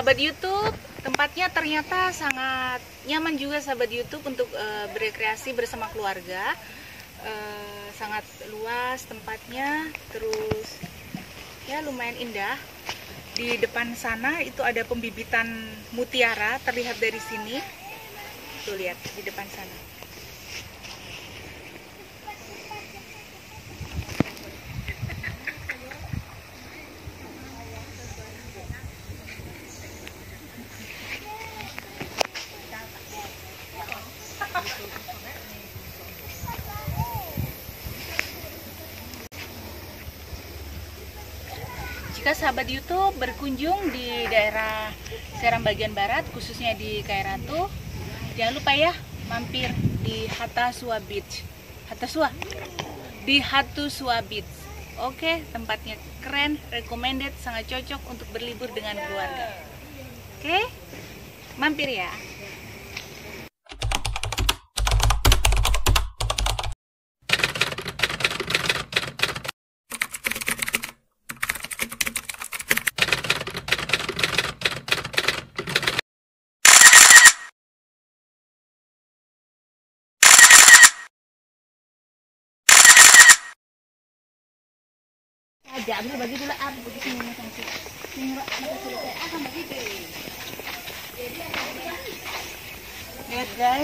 Sahabat YouTube, tempatnya ternyata sangat nyaman juga sahabat YouTube untuk berekreasi bersama keluarga. Sangat luas tempatnya, terus ya lumayan indah. Di depan sana itu ada pembibitan mutiara, terlihat dari sini. Tuh lihat di depan sana. Jika sahabat YouTube berkunjung di daerah Seram bagian barat, khususnya di Kairatu, jangan lupa ya mampir di Hattusua Beach. Di Hattusua Beach. Oke, tempatnya keren, recommended, sangat cocok untuk berlibur dengan keluarga. Oke, mampir ya. Bagi dulu lihat guys,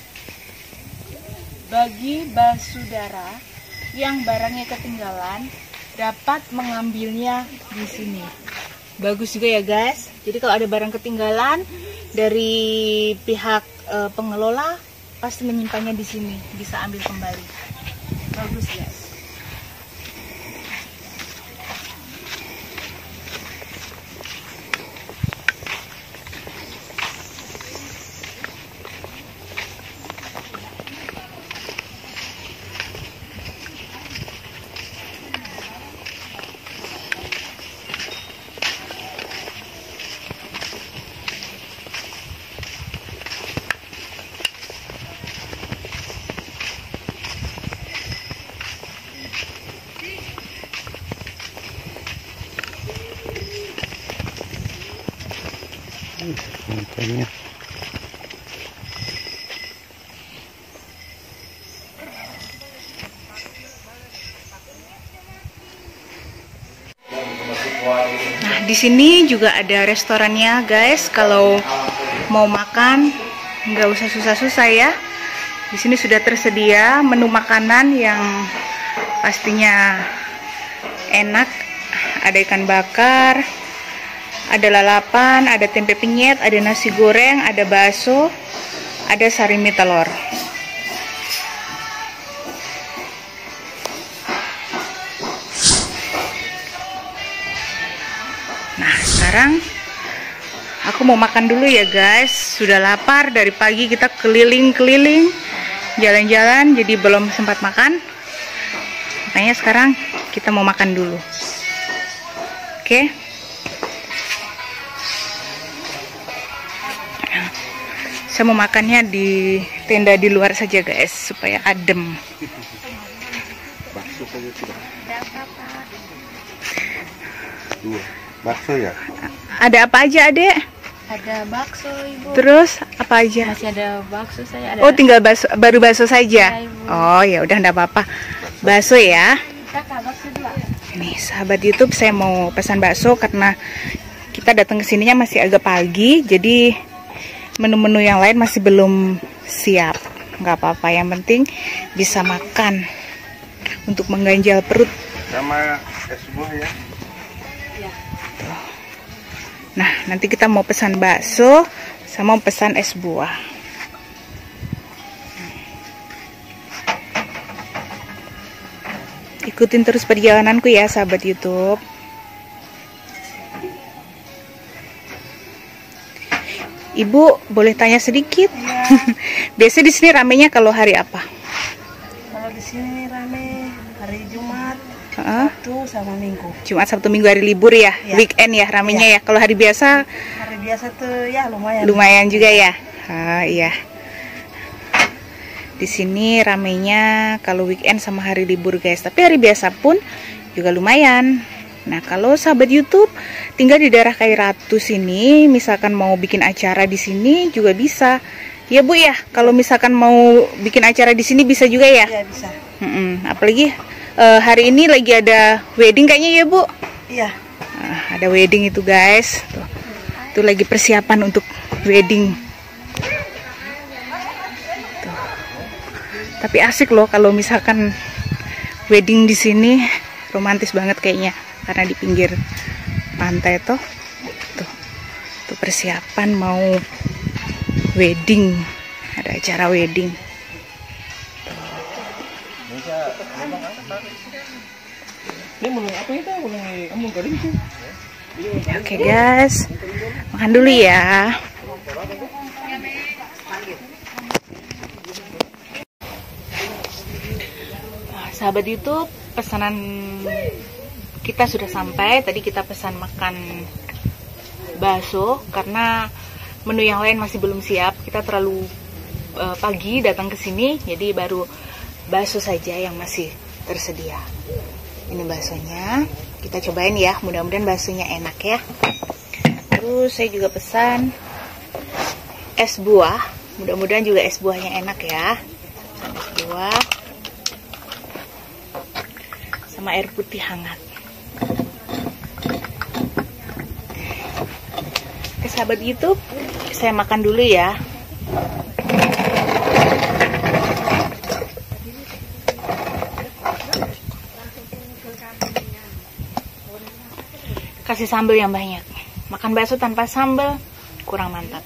bagi basudara yang barangnya ketinggalan dapat mengambilnya di sini. Bagus juga ya guys. Jadi kalau ada barang ketinggalan dari pihak pengelola pasti menyimpannya di sini, bisa ambil kembali. Bagus guys. Mantannya. Nah, di sini juga ada restorannya, guys. Kalau mau makan, nggak usah susah-susah ya. Di sini sudah tersedia menu makanan yang pastinya enak. Ada ikan bakar, ada lalapan, ada tempe penyet, ada nasi goreng, ada bakso, ada sari mie telur. Nah, sekarang aku mau makan dulu ya guys. Sudah lapar, dari pagi kita keliling-keliling, jalan-jalan, jadi belum sempat makan. Makanya sekarang kita mau makan dulu. Oke. Saya mau makannya di tenda di luar saja guys, supaya adem. Bakso saja sudah. Dua. Bakso ya? Ada apa aja, Adek? Ada bakso, Ibu. Terus apa aja? Masih ada bakso saya. Ada. Oh, tinggal baru bakso saja. Ya, Ibu. Oh, ya udah enggak apa-apa. Bakso ya. Kakak, bakso dua. Nih, sahabat YouTube, saya mau pesan bakso karena kita datang ke sininya masih agak pagi, jadi menu-menu yang lain masih belum siap. Nggak apa-apa, yang penting bisa makan untuk mengganjal perut. Sama es buah ya? Ya. Nah, nanti kita mau pesan bakso sama pesan es buah. Ikutin terus perjalananku ya sahabat YouTube. Ibu boleh tanya sedikit? Ya. Biasanya di sini ramenya kalau hari apa? Kalau di sini rame hari Jumat, Heeh. Sabtu sama Minggu. Jumat, Sabtu, Minggu hari libur ya, Ya. weekend ya ramenya ya. Kalau hari biasa Hari biasa tuh ya lumayan. lumayan juga ya. Ah, iya. Di sini ramenya kalau weekend sama hari libur guys. Tapi hari biasa pun juga lumayan. Nah, kalau sahabat YouTube tinggal di daerah Kairatu sini, misalkan mau bikin acara di sini juga bisa. Ya Bu ya, kalau misalkan mau bikin acara di sini bisa juga ya? Iya bisa. Apalagi hari ini lagi ada wedding kayaknya ya Bu? Iya. Nah, ada wedding itu guys. Tuh. Itu lagi persiapan untuk wedding. Tuh. Tapi asik loh kalau misalkan wedding di sini, romantis banget kayaknya. Karena di pinggir pantai tuh persiapan mau wedding, ada acara wedding. Oke guys, makan dulu ya. Sahabat YouTube, pesanan kita sudah sampai. Tadi kita pesan makan bakso karena menu yang lain masih belum siap. Kita terlalu pagi datang ke sini, jadi baru bakso saja yang masih tersedia. Ini baksonya, kita cobain ya. Mudah-mudahan baksonya enak ya. Terus saya juga pesan es buah. Mudah-mudahan juga es buahnya enak ya. Pesan es buah sama air putih hangat. Oke sahabat YouTube, saya makan dulu ya. Kasih sambal yang banyak. Makan bakso tanpa sambal kurang mantap.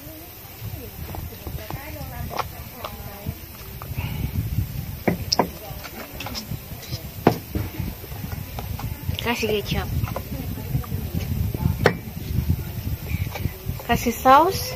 Kasih kecap, kasih saus,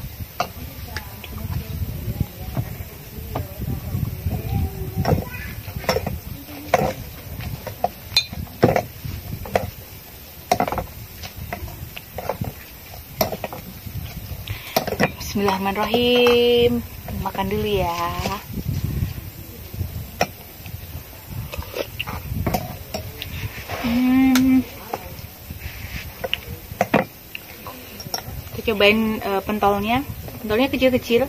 Bismillahirrahmanirrahim. Makan dulu ya. Kita cobain pentolnya. Pentolnya kecil-kecil.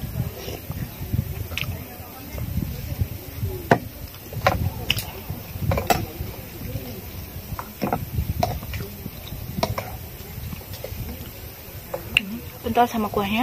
Pentol sama kuahnya.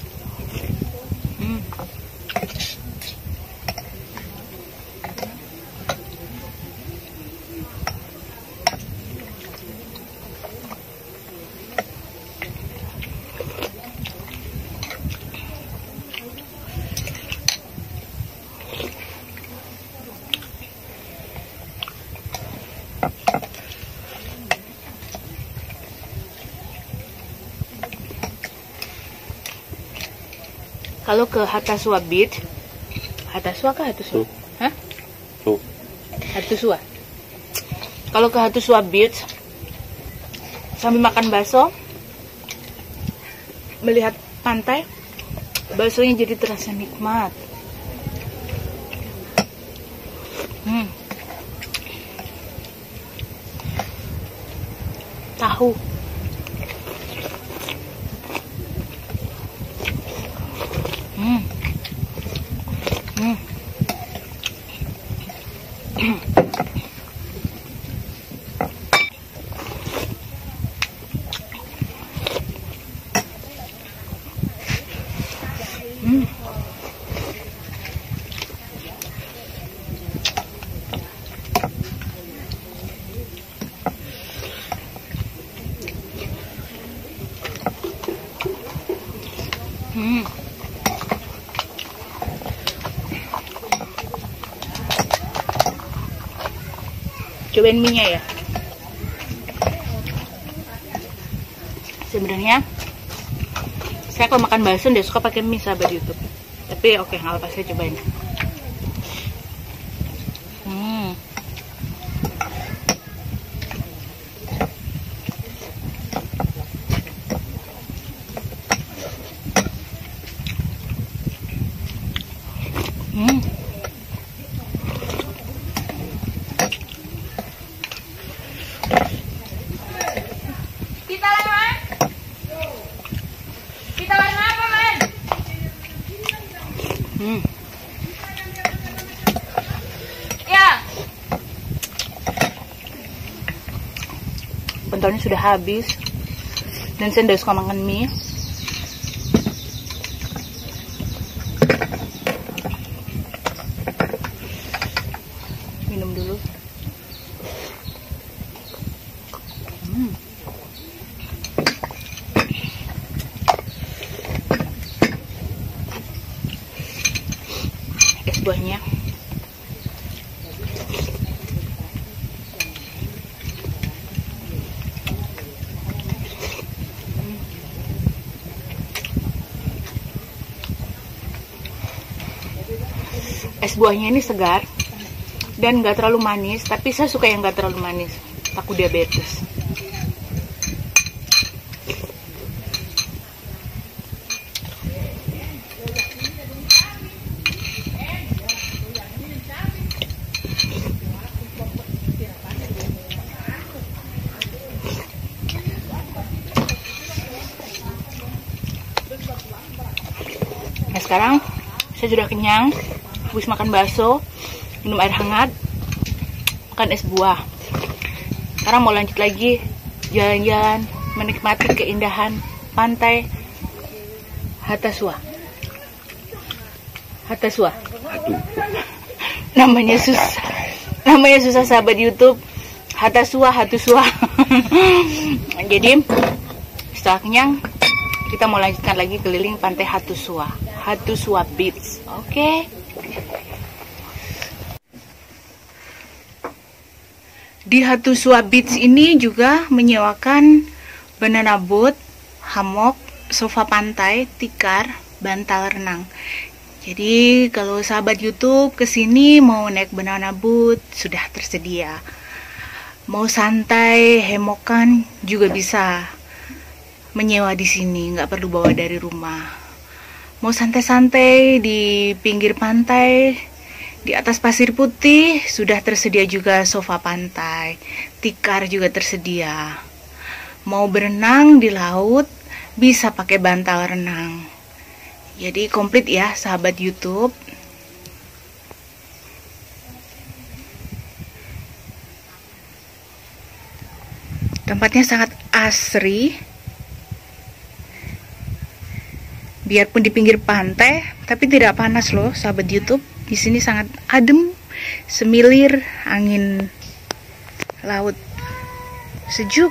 Kalau ke Hatasua Beach, Hatasua kah Hatusua? Hah? Hatusua. Kalau ke Hatusua Beach, sambil makan bakso, melihat pantai, baksonya jadi terasa nikmat. Tahu. Cobain mie-nya ya. Sebenarnya saya kalau makan bakso dia suka pakai mie sahabat YouTube. Tapi oke, nggak apa-apa, saya cobain. Ya. Pentolnya sudah habis. Dan saya tidak suka makan mie. Minum dulu. Es buahnya. Es buahnya ini segar dan nggak terlalu manis, tapi saya suka yang nggak terlalu manis, takut diabetes. Nah, sekarang saya sudah kenyang. Habis makan bakso, minum air hangat, makan es buah. Sekarang mau lanjut lagi jalan-jalan, menikmati keindahan pantai Hatasua. Hatasua. Namanya susah sahabat YouTube. Hatasua. Jadi setelah kenyang, kita mau lanjutkan lagi keliling pantai Hatasua Beach. Oke. Di Hatasua Beach ini juga menyewakan banana boat, hammock, sofa pantai, tikar, bantal renang. Jadi kalau sahabat YouTube kesini mau naik banana boat sudah tersedia. Mau santai, hemokan juga bisa menyewa di sini, nggak perlu bawa dari rumah. Mau santai-santai di pinggir pantai, di atas pasir putih sudah tersedia juga sofa pantai, tikar juga tersedia. Mau berenang di laut bisa pakai bantal renang. Jadi komplit ya sahabat YouTube. Tempatnya sangat asri. Biarpun di pinggir pantai, tapi tidak panas loh sahabat YouTube. Di sini sangat adem, semilir angin laut sejuk.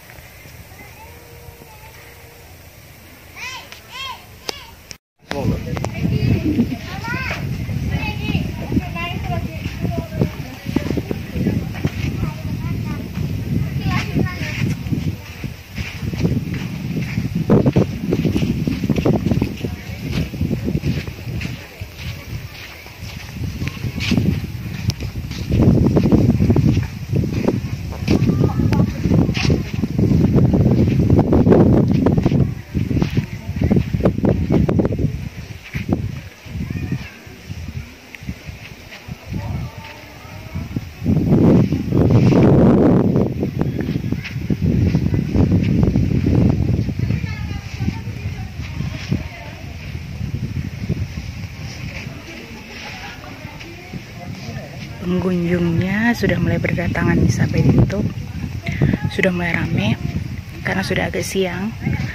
Pengunjungnya sudah mulai berdatangan nih sampai di YouTube. Sudah mulai rame karena sudah agak siang.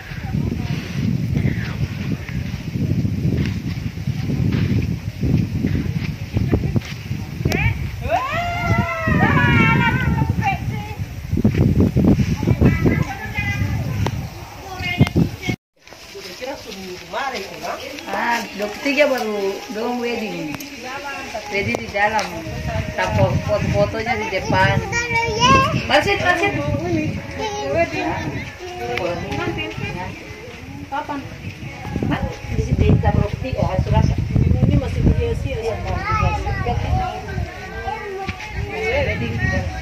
Ah, 23 baru dong wedding. Jadi di dalam, tampil foto-fotonya di depan. Masih. Kapan? Di sini taruh di rasa. Ini masih berhiasi ya. Wedding.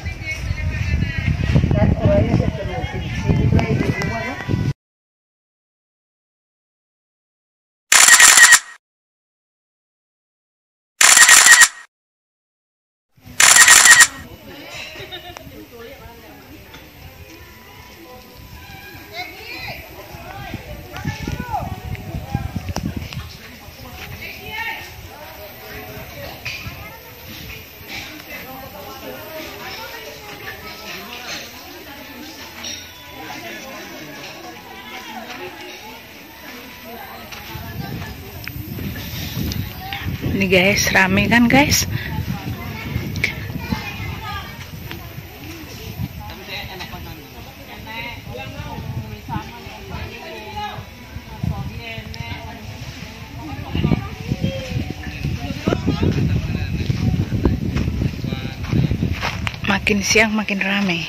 Kan orangnya ketemu sini lagi di rumah. Ini guys, rame kan guys? Makin siang makin rame.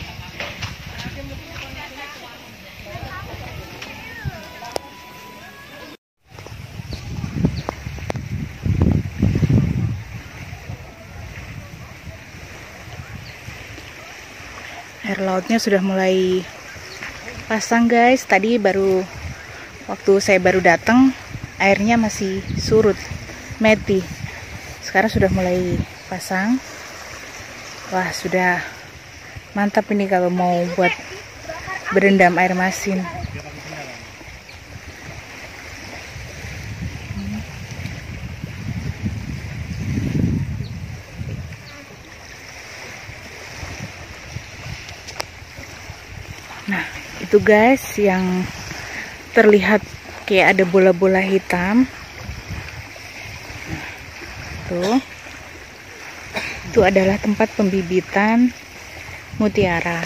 Air lautnya sudah mulai pasang guys. Tadi waktu saya baru datang, airnya masih surut, meti. Sekarang sudah mulai pasang. Wah, sudah mantap ini kalau mau buat berendam air masin. Nah, itu guys yang terlihat kayak ada bola-bola hitam. Nah, tuh. Itu adalah tempat pembibitan mutiara.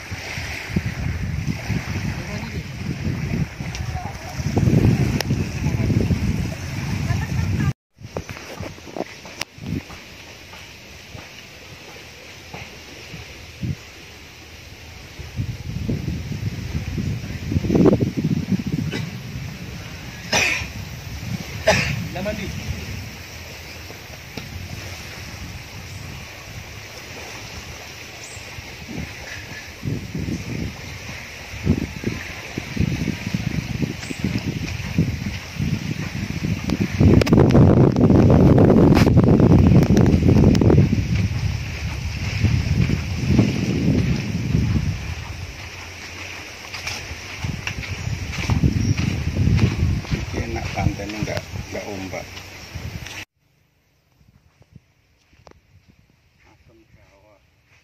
Enak pantainya nggak ombak. Asam Jawa.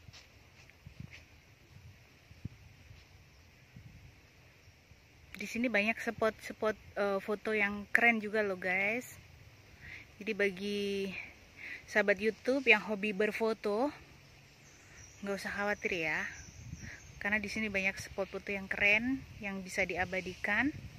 Di sini banyak spot-spot foto yang keren juga loh guys. Jadi bagi sahabat YouTube yang hobi berfoto, nggak usah khawatir ya, karena di sini banyak spot foto yang keren yang bisa diabadikan.